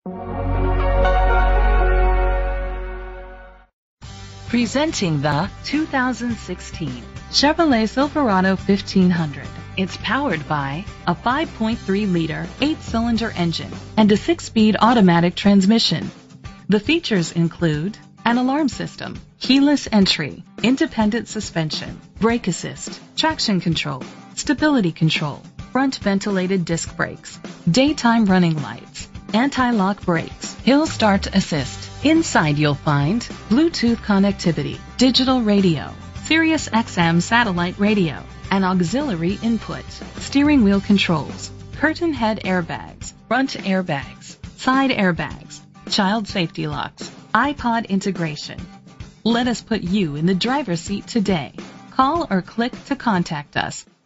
Presenting the 2016 Chevrolet Silverado 1500. It's powered by a 5.3-liter, 8-cylinder engine and a 6-speed automatic transmission. The features include an alarm system, keyless entry, independent suspension, brake assist, traction control, stability control, front ventilated disc brakes, daytime running lights, anti-lock brakes, hill start assist. Inside you'll find Bluetooth connectivity, digital radio, Sirius XM satellite radio, an auxiliary input, steering wheel controls, curtain head airbags, front airbags, side airbags, child safety locks, iPod integration. Let us put you in the driver's seat today. Call or click to contact us.